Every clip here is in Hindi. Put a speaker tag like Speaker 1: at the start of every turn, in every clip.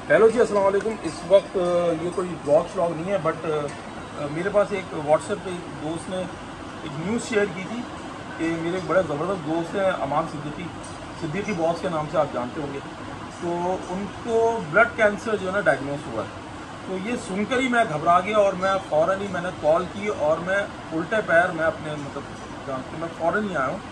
Speaker 1: हेलो जी, अस्सलाम वालेकुम। इस वक्त ये कोई ब्लॉग श्लॉग नहीं है, बट मेरे पास एक व्हाट्सएप पे एक दोस्त ने एक न्यूज़ शेयर की थी कि मेरे एक बड़ा ज़बरदस्त दोस्त है अमान सिद्दीकी बॉस के नाम से आप जानते होंगे। तो उनको ब्लड कैंसर जो है ना डायग्नोस हुआ है। तो ये सुनकर ही मैं घबरा गया और मैं फ़ौरन ही मैंने कॉल की और मैं उल्टे पैर मैं अपने जान के मैं फ़ौरन ही आया हूँ।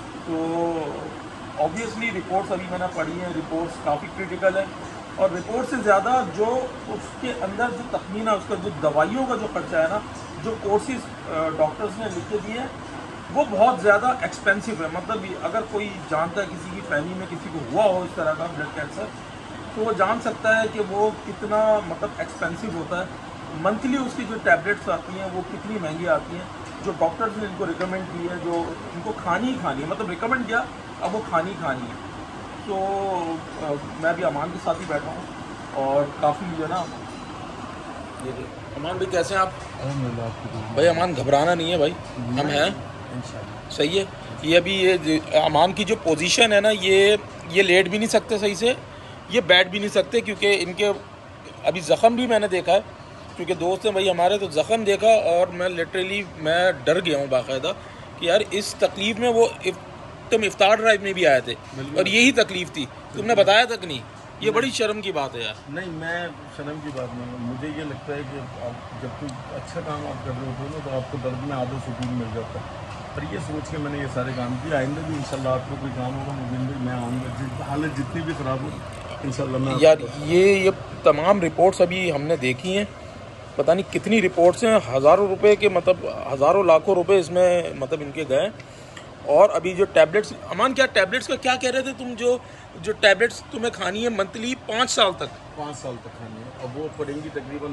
Speaker 1: तो ऑब्वियसली रिपोर्ट्स अभी मैंने पढ़ी हैं, रिपोर्ट्स काफ़ी क्रिटिकल है और रिपोर्ट से ज़्यादा जो उसके अंदर जो तखमीना उसका जो दवाइयों का जो खर्चा है ना, जो कोर्सेज डॉक्टर्स ने लिख के दिए हैं वो बहुत ज़्यादा एक्सपेंसिव है। मतलब अगर कोई जानता है किसी की फैमिली में किसी को हुआ हो इस तरह का ब्लड कैंसर, तो वो जान सकता है कि वो कितना मतलब एक्सपेंसिव होता है। मंथली उसकी जो टैबलेट्स आती हैं वो कितनी महंगी आती हैं, जो डॉक्टर्स ने इनको रिकमेंड की है, जो इनको खानी ही खानी है, मतलब रिकमेंड किया अब वो खानी ही खानी है। तो मैं भी अमान के साथ ही बैठा हूँ और काफ़ी जो है ना ये अमान भाई कैसे हैं आप? भाई अमान घबराना नहीं है भाई, हम हैं सही है। ये अभी ये अमान की जो पोजीशन है ना, ये लेट भी नहीं सकते सही से, ये बैठ भी नहीं सकते क्योंकि इनके अभी ज़ख़म भी मैंने देखा है, क्योंकि दोस्त हैं भाई हमारे, तो ज़ख़म देखा और मैं लिटरली मैं डर गया हूँ बाकायदा कि यार इस तकलीफ़ में वो तुम इफ्तार ड्राइव में भी आए थे और यही तकलीफ़ थी, तुमने बताया तक नहीं। ये बड़ी शर्म की बात है यार।
Speaker 2: नहीं, मैं शर्म की बात नहीं, मुझे ये लगता है कि आप जब कोई अच्छा काम आप कर रहे होते हो ना तो आपको दर्द में आधा सुकून मिल जाता है। और ये सोच के मैंने ये सारे काम किए। आइंदा भी इंशाल्लाह आपको कोई काम होगा मुझे मैं आऊँगा, हालत जितनी भी ख़राब हो इंशाल्लाह मैं
Speaker 1: यार ये तमाम रिपोर्ट्स अभी हमने देखी हैं, पता नहीं कितनी रिपोर्ट्स हैं, हज़ारों रुपए के मतलब हज़ारों लाखों रुपए इसमें मतलब इनके गए। और अभी जो टैबलेट्स अमान, क्या टैबलेट्स का क्या कह रहे थे तुम, जो टैबलेट्स तुम्हें खानी है मंथली 5 साल तक?
Speaker 2: 5 साल तक खानी है और वो पड़ेंगी तकरीबन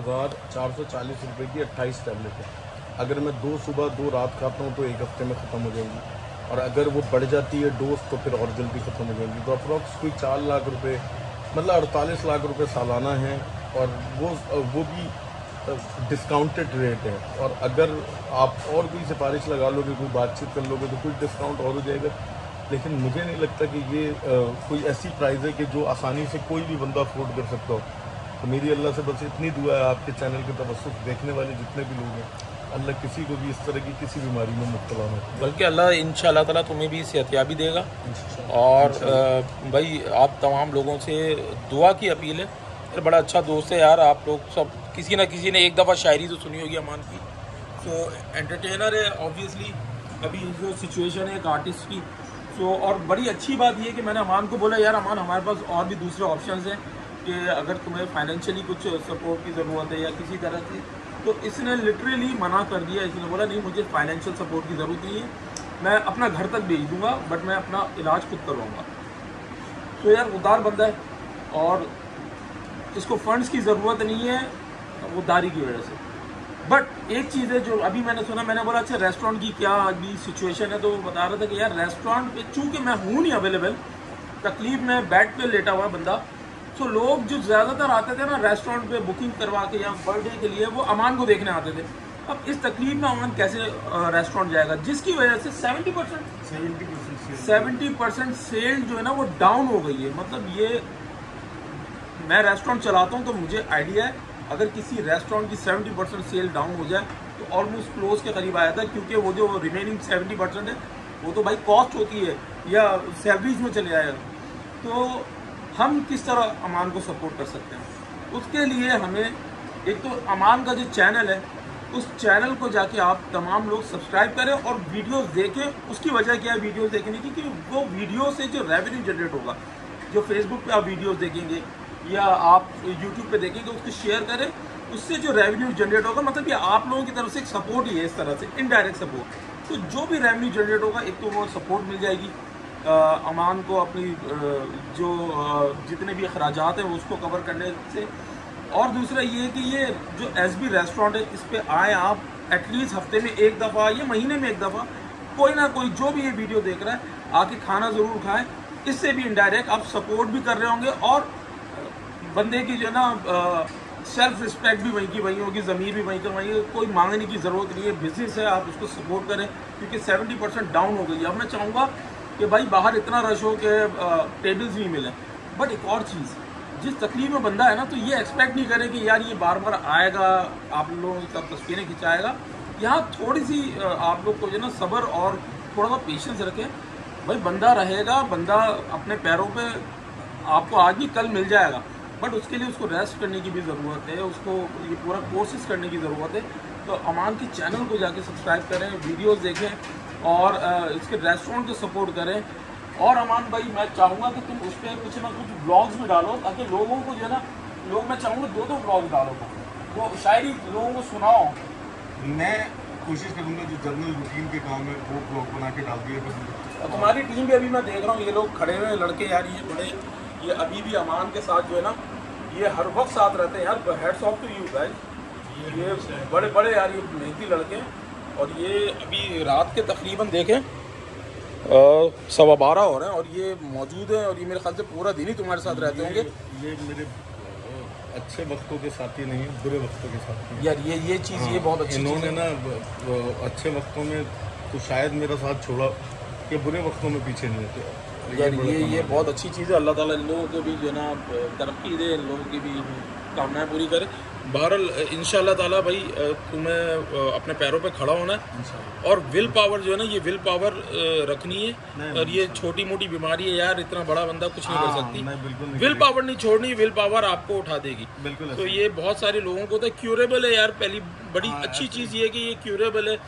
Speaker 2: 90,440 रुपये की 28 टैबलेट है। अगर मैं 2 सुबह 2 रात खाता हूँ तो 1 हफ्ते में ख़त्म हो जाएगी, और अगर वो बढ़ जाती है डोज तो फिर और जल्दी ख़त्म हो जाएगी। तो अप्रॉक्स कोई 4 लाख रुपये मतलब 48 लाख रुपये सालाना है, और वो भी डिस्काउंटेड रेट है। और अगर आप और कोई सिफारिश लगा लोगे, कोई बातचीत कर लोगे तो कुछ डिस्काउंट और हो जाएगा। लेकिन मुझे नहीं लगता कि ये कोई ऐसी प्राइस है कि जो आसानी से कोई भी बंदा अफोर्ड कर सकता हो। तो मेरी अल्लाह से बस इतनी दुआ है, आपके चैनल के तवस्सुस देखने वाले जितने भी लोग हैं, अल्लाह किसी को भी इस तरह की किसी बीमारी में मुब्तला न करे,
Speaker 1: बल्कि अल्लाह इंशाअल्लाह ताला तुम्हें भी सेहतयाबी देगा। और भाई आप तमाम लोगों से दुआ की अपील है। यार बड़ा अच्छा दोस्त है यार, आप लोग सब किसी ना किसी ने एक दफ़ा शायरी तो सुनी होगी अमान की। तो एंटरटेनर है ऑब्वियसली अभी जो सिचुएशन है एक आर्टिस्ट की। तो और बड़ी अच्छी बात यह है कि मैंने अमान को बोला यार अमान हमारे पास और भी दूसरे ऑप्शंस हैं कि अगर तुम्हें फाइनेंशियली कुछ सपोर्ट की ज़रूरत है या किसी तरह की, तो इसने लिटरली मना कर दिया। इसने बोला नहीं, मुझे फाइनेंशियल सपोर्ट की ज़रूरत नहीं है, मैं अपना घर तक भेज दूंगा बट मैं अपना इलाज खुद करवाऊँगा। तो यार उदार बंदा है और इसको फंड्स की ज़रूरत नहीं है उदारी की वजह से। बट एक चीज़ है जो अभी मैंने सुना, मैंने बोला अच्छा रेस्टोरेंट की क्या अभी सिचुएशन है, तो वो बता रहा था कि यार रेस्टोरेंट पे चूँकि मैं हूँ नहीं अवेलेबल, तकलीफ में बेड पे लेटा हुआ बंदा, तो लोग जो ज़्यादातर आते थे ना रेस्टोरेंट पे बुकिंग करवा के या बर्थडे के लिए, वो अमान को देखने आते थे। अब इस तकलीफ में अमान कैसे रेस्टोरेंट जाएगा, जिसकी वजह से 70% सेल जो है ना वो डाउन हो गई है। मतलब ये मैं रेस्टोरेंट चलाता हूँ तो मुझे आइडिया है, अगर किसी रेस्टोरेंट की 70% सेल डाउन हो जाए तो ऑलमोस्ट क्लोज के करीब आया था, क्योंकि वो जो रिमेनिंग 70% है वो तो भाई कॉस्ट होती है या सैलरीज में चले आएगा। तो हम किस तरह अमान को सपोर्ट कर सकते हैं, उसके लिए हमें एक तो अमान का जो चैनल है उस चैनल को जाके आप तमाम लोग सब्सक्राइब करें और वीडियोस देखें। उसकी वजह क्या है वीडियोस देखने की, कि वो वीडियो से जो रेवेन्यू जनरेट होगा, जो फेसबुक पे आप वीडियोस देखेंगे या आप यूट्यूब पे देखेंगे, उसको शेयर करें, उससे जो रेवेन्यू जनरेट होगा, मतलब ये आप लोगों की तरफ से एक सपोर्ट ही है, इस तरह से इनडायरेक्ट सपोर्ट। तो जो भी रेवेन्यू जनरेट होगा, एक तो वो सपोर्ट मिल जाएगी अमान को अपनी जो जितने भी अखराजात हैं उसको कवर करने से। और दूसरा ये कि ये जो एसबी रेस्टोरेंट है, इस पर आए आप एटलीस्ट हफ्ते में एक दफ़ा या महीने में एक दफ़ा, कोई ना कोई जो भी ये वीडियो देख रहा है आके खाना ज़रूर खाएं। इससे भी इनडायरेक्ट आप सपोर्ट भी कर रहे होंगे और बंदे की जो है ना सेल्फ रिस्पेक्ट भी वहीं की वहीं होगी, ज़मीर भी वहीं का वहीं। कोई मांगने की ज़रूरत नहीं है, बिजनेस है, आप उसको सपोर्ट करें, क्योंकि 70% डाउन हो गई है। अब मैं चाहूँगा कि भाई बाहर इतना रश हो कि टेबल्स नहीं मिले। बट एक और चीज़, जिस तकलीफ में बंदा है ना, तो ये एक्सपेक्ट नहीं करे कि यार ये बार बार आएगा, आप लोगों की सब तस्वीरें खिंचाएगा। यहाँ थोड़ी सी आप लोग को जो है ना सब्र और थोड़ा सा पेशेंस रखें। भाई बंदा रहेगा, बंदा अपने पैरों पे आपको आज भी कल मिल जाएगा, बट उसके लिए उसको रेस्ट करने की भी ज़रूरत है, उसको ये पूरा कोशिश करने की ज़रूरत है। तो अमान के चैनल को जाके सब्सक्राइब करें, वीडियोस देखें और इसके रेस्टोरेंट को सपोर्ट करें। और अमान भाई मैं चाहूँगा कि तुम उस पर कुछ ना कुछ ब्लॉग्स भी डालो, ताकि लोगों को जो है ना, मैं चाहूँगा 2-2 ब्लॉग डालो, वो शायरी लोगों को सुनाओ।
Speaker 2: मैं कोशिश करूँगा जो जर्नल रूटीन के काम है वो ब्लॉग बना के डाल दिया करूँगा।
Speaker 1: तुम्हारी टीम भी अभी मैं देख रहा हूँ, ये लोग खड़े हुए लड़के यार, ये बड़े, ये अभी भी अमान के साथ जो है ना, ये हर वक्त साथ रहते हैं यार। Heads off to you guys, ये बड़े बड़े यार, ये मेहनती लड़के हैं। और ये अभी रात के तकरीबन देखें 12:15 हो रहे हैं और ये मौजूद हैं, और ये मेरे ख्याल से पूरा दिन ही तुम्हारे साथ रहते होंगे।
Speaker 2: ये मेरे अच्छे वक्तों के साथी नहीं, बुरे वक्तों के साथी
Speaker 1: यार ये चीज़ ये बहुत अच्छी
Speaker 2: इन्होंने ना अच्छे वक्तों में तो शायद मेरा साथ छोड़ा, ये बुरे वक्तों में पीछे नहीं होते
Speaker 1: यार। ये बहुत अच्छी चीज़ है। अल्लाह ताला इन लोगों को भी जो है ना तरक्की दे, इन लोगों की भी कामनाएं पूरी करे। बहरहाल इंशाल्लाह ताला भाई तुम्हें अपने पैरों पे खड़ा होना है, और विल पावर जो है ना, ये विल पावर रखनी है। और ये छोटी मोटी बीमारी है यार, इतना बड़ा बंदा कुछ नहीं कर सकती। विल पावर नहीं छोड़नी, विल पावर आपको उठा देगी।
Speaker 2: बिल्कुल।
Speaker 1: तो ये बहुत सारे लोगों को तो क्यूरेबल है यार। पहली बड़ी अच्छी चीज़ ये है कि ये क्यूरेबल है।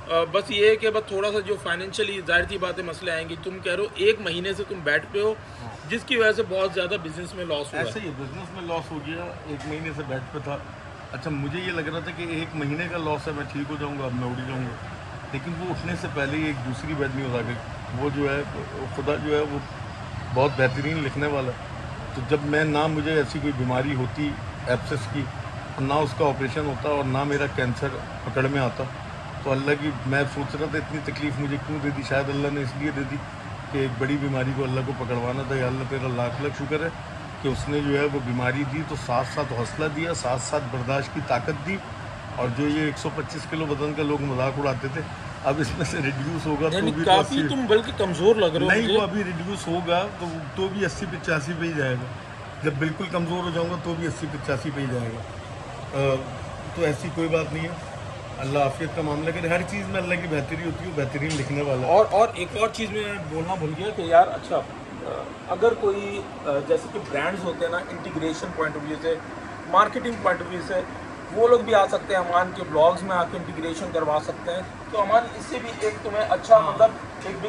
Speaker 1: बस ये है कि बस थोड़ा सा जो फाइनेंशियली जाहिर सी बातें मसले आएंगे। तुम कह रहे हो 1 महीने से तुम बैठ पे हो, जिसकी वजह से बहुत ज़्यादा बिजनेस में लॉस हुआ।
Speaker 2: ऐसे ही बिजनेस में लॉस हो गया, 1 महीने से बेड पे था। अच्छा मुझे ये लग रहा था कि 1 महीने का लॉस है, मैं ठीक हो जाऊंगा, अब मैं उड़ जाऊंगा, लेकिन वो उठने से पहले ही एक दूसरी बैड न्यूज़ आ गई। वो जो है खुदा जो है वो बहुत बेहतरीन लिखने वाला है। तो जब मैं ना मुझे ऐसी कोई बीमारी होती एब्सेस की, ना उसका ऑपरेशन होता और ना मेरा कैंसर पकड़ में आता, तो अल्लाह की, मैं सोच रहा था इतनी तकलीफ़ मुझे क्यों दे दी। शायद अल्लाह ने इसलिए दे दी कि एक बड़ी बीमारी को अल्लाह को पकड़वाना था। या अल्लाह तेरा लाख लाख शुक्र है कि उसने जो है वो बीमारी दी तो साथ साथ हौसला दिया, साथ साथ बर्दाश्त की ताकत दी। और जो ये 125 किलो वजन का लोग मजाक उड़ाते थे, अब इसमें से रिड्यूस होगा तो भी
Speaker 1: काफ़ी तुम बल्कि कमज़ोर लग रहे हो।
Speaker 2: नहीं, वो अभी रिड्यूस होगा तो भी 80-85 पे ही जाएगा। जब बिल्कुल कमज़ोर हो जाऊँगा तो भी 80-85 पे ही जाएगा। तो ऐसी कोई बात नहीं है, अल्लाह आफियत का मामला करे। हर चीज़ में अल्लाह की बेहतरी होती है, बेहतरीन लिखने वाला।
Speaker 1: और एक और चीज़ मैं बोलना भूल गया कि यार अच्छा, अगर कोई जैसे कि ब्रांड्स होते हैं ना, इंटीग्रेशन पॉइंट ऑफ व्यू से, मार्केटिंग पॉइंट ऑफ व्यू से, वो लोग भी आ सकते हैं, अमान के ब्लॉग्स में आके इंटीग्रेशन करवा सकते हैं। तो अमान इससे भी एक तुम्हें अच्छा मतलब एक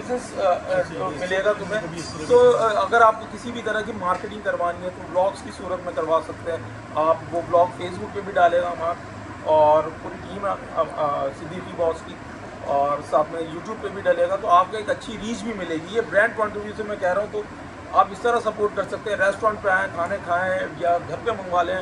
Speaker 1: बिजनेस मिलेगा तुम्हें। तो अगर आपको किसी भी तरह की मार्केटिंग करवानी है तो ब्लॉग्स की सूरत में करवा सकते हैं आप। वो ब्लॉग फेसबुक पे भी डालेगा अमान, और पूरी टीम सिद्दीकी बॉस की, और साथ में यूट्यूब पे भी डलेगा, तो आपको एक अच्छी रीच भी मिलेगी। ये ब्रांड पॉइंट ऑफ व्यू से मैं कह रहा हूँ, तो आप इस तरह सपोर्ट कर सकते हैं। रेस्टोरेंट पे आएँ, खाने खाएँ या घर पे मंगवा लें।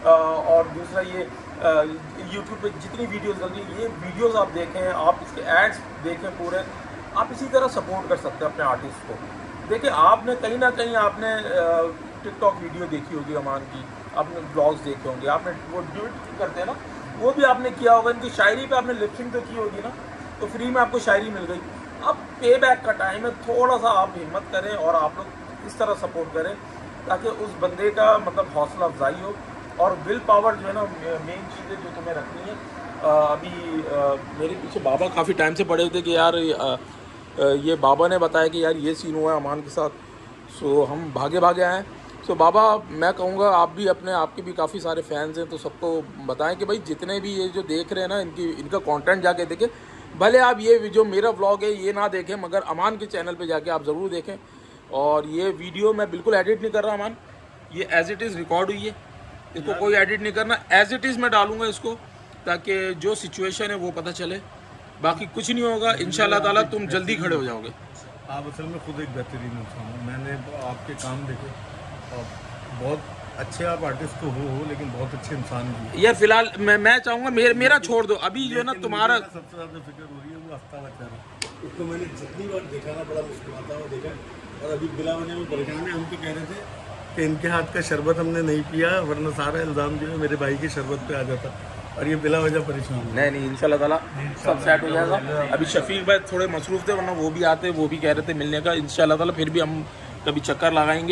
Speaker 1: और दूसरा ये यूट्यूब पे जितनी वीडियोस चल रही है, ये वीडियोस आप देखें, आप इसके एड्स देखें पूरे, आप इसी तरह सपोर्ट कर सकते हैं अपने आर्टिस्ट को। देखिए आपने कहीं ना कहीं आपने टिकटॉक वीडियो देखी होगी अमान की, आपने ब्लॉग्स देखे होंगे, आपने वो ड्यूट करते हैं ना, वो भी आपने किया होगा। इनकी शायरी पे आपने लिपसिंग तो की होगी ना, तो फ्री में आपको शायरी मिल गई। अब पे बैक का टाइम है, थोड़ा सा आप हिम्मत करें और आप लोग इस तरह सपोर्ट करें ताकि उस बंदे का मतलब हौसला अफजाई हो। और विल पावर जो है ना, मेन चीज़ है जो तुम्हें रखनी है। अभी मेरे पीछे बाबा काफ़ी टाइम से पड़े थे कि यार ये बाबा ने बताया कि यार ये सीन हुआ है अमान के साथ, सो हम भागे भागे आए। सो बाबा मैं कहूँगा आप भी आपके भी काफ़ी सारे फैंस हैं, तो सबको बताएं कि भाई जितने भी ये जो देख रहे हैं ना, इनका कंटेंट जाके देखें। भले आप ये जो मेरा व्लॉग है ये ना देखें, मगर अमान के चैनल पे जाके आप ज़रूर देखें। और ये वीडियो मैं बिल्कुल एडिट नहीं कर रहा अमान, ये एज़ इट इज़ रिकॉर्ड हुई है, इसको कोई एडिट नहीं करना, एज़ इट इज़ मैं डालूँगा इसको, ताकि जो सिचुएशन है वो पता चले। बाकी कुछ नहीं होगा, इंशाल्लाह ताला तुम जल्दी खड़े हो जाओगे।
Speaker 2: आप असल में खुद एक बेहतरीन इंसान हो, मैंने आपके काम देखे और बहुत अच्छे आप आर्टिस्ट तो हो लेकिन बहुत अच्छे इंसान भी।
Speaker 1: यार फिलहाल मैं चाहूँगा मेरा छोड़ दो अभी, जो है ना तुम्हारा
Speaker 2: सबसे ज़्यादा फिक्र हो रही है वो हफ्ता बेचारा, उसको मैंने जितनी बार देखा ना बड़ा मुस्कुराता हुआ देखा, और अभी बिला वजह में परेशान है। हम तो कह रहे थे कि इनके हाथ का शरबत हमने नहीं पिया, वरना सारा इल्ज़ाम जो है मेरे भाई के शरबत पे आ जाता, और ये बिला वजह परेशान है।
Speaker 1: नहीं इंशाल्लाह ताला सब सेट हो जाएगा। अभी शफीक भाई थोड़े मसरूफ़ थे, वरना वो भी आते, वो भी कह रहे थे मिलने का। इंशाल्लाह ताला फिर भी हम कभी चक्कर लगाएंगे।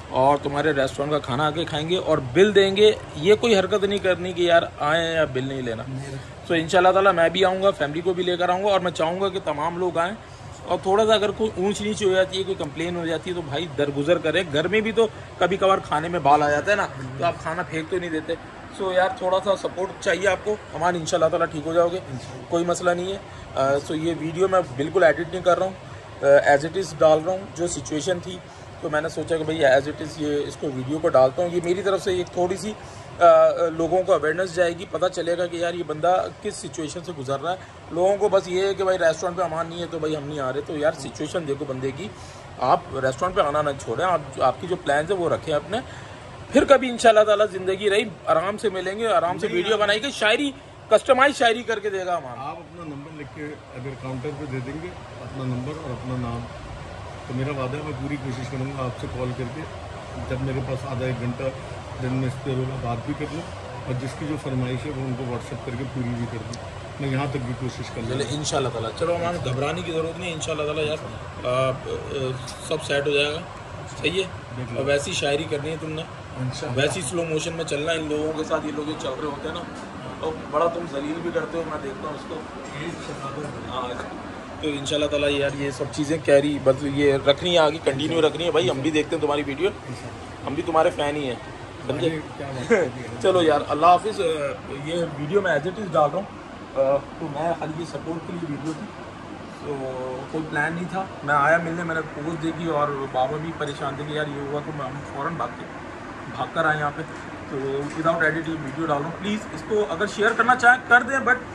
Speaker 1: और तुम्हारे रेस्टोरेंट का खाना आके खाएंगे और बिल देंगे। ये कोई हरकत नहीं करनी कि यार आए या बिल नहीं लेना। सो इंशाल्लाह ताला मैं भी आऊँगा, फैमिली को भी लेकर आऊँगा और मैं चाहूँगा कि तमाम लोग आएँ। और थोड़ा सा अगर कोई ऊंच नीच हो जाती है, कोई कंप्लेन हो जाती है तो भाई दरगुजर करें। घर में भी तो कभी कभार खाने में बाल आ जाता है ना, तो आप खाना फेंक तो नहीं देते। सो यार थोड़ा सा सपोर्ट चाहिए आपको, अमान इंशाल्लाह ताला ठीक हो जाओगे, कोई मसला नहीं है। सो ये वीडियो मैं बिल्कुल एडिट नहीं कर रहा हूँ, एज इट इज़ डाल रहा हूँ। जो सिचुएशन थी तो मैंने सोचा कि भाई एज इट इज़ ये इसको वीडियो को डालता हूँ। ये मेरी तरफ से एक थोड़ी सी लोगों को अवेयरनेस जाएगी, पता चलेगा कि यार ये बंदा किस सिचुएशन से गुजर रहा है। लोगों को बस ये है कि भाई रेस्टोरेंट पे अमान नहीं है तो भाई हम नहीं आ रहे। तो यार सिचुएशन देखो बंदे की, आप रेस्टोरेंट पे आना ना छोड़ें, आपकी जो प्लान है वो रखें अपने। फिर कभी इंशाल्लाह ताला ज़िंदगी रही आराम से मिलेंगे, आराम से वीडियो बनाएंगे, शायरी कस्टमाइज शायरी करके देगा अमान।
Speaker 2: आप अपना नंबर लिख के अगर काउंटर पे दे देंगे अपना नंबर और अपना नाम, तो मेरा वादा है मैं पूरी कोशिश करूँगा आपसे कॉल करके, जब मेरे पास आधा एक घंटा दिन में स्पेयर होगा बात भी कर लूँ, और जिसकी जो फरमाइश है वो उनको व्हाट्सएप करके पूरी भी कर दूँ। मैं यहाँ तक भी कोशिश कर लूँ
Speaker 1: इंशाल्लाह ताला। चलो अमान घबराने की ज़रूरत नहीं है, इंशाल्लाह ताला यार सब सेट हो जाएगा। सही है, और वैसी शायरी करनी है तुमने, वैसी स्लो मोशन में चलना है। इन लोगों के साथ ये लोग चल रहे होते हैं ना, तो बड़ा तुम जलील भी करते हो, मैं देखता हूँ उसको। हाँ, तो इंशाल्लाह ताला यार ये सब चीज़ें कैरी बस ये रखनी है, आगे कंटिन्यू रखनी है भाई। हम भी देखते हैं तुम्हारी वीडियो, हम भी तुम्हारे फ़ैन ही हैं, समझे। चलो यार अल्लाह हाफिज़। ये वीडियो मैं एज इट इज़ डाल रहा हूँ, तो मैं खाली ये सपोर्ट के लिए वीडियो थी, तो कोई प्लान नहीं था। मैं आया मिलने, मैंने पोस्ट देखी और बाबा भी परेशान थे कि यार ये हुआ, तो मैं हम फ़ौरन भाग कर आए यहाँ पे। तो विदाउट एडिट ये वीडियो डाल रहा हूँ। प्लीज़ इसको अगर शेयर करना चाहें कर दें, बट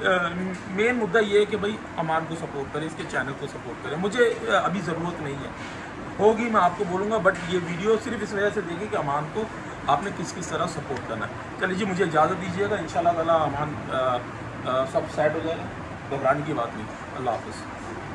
Speaker 1: मेन मुद्दा ये है कि भाई अमान को सपोर्ट करें, इसके चैनल को सपोर्ट करें। मुझे अभी ज़रूरत नहीं है, होगी मैं आपको बोलूँगा, बट ये वीडियो सिर्फ इस वजह से देखिए कि अमान को आपने किस तरह सपोर्ट करना है। चलिए जी, मुझे इजाज़त दीजिएगा, इंशाल्लाह ताला अमान सब सेट हो जाएगा, घबराने की बात नहीं। अल्लाह हाफ़िज़।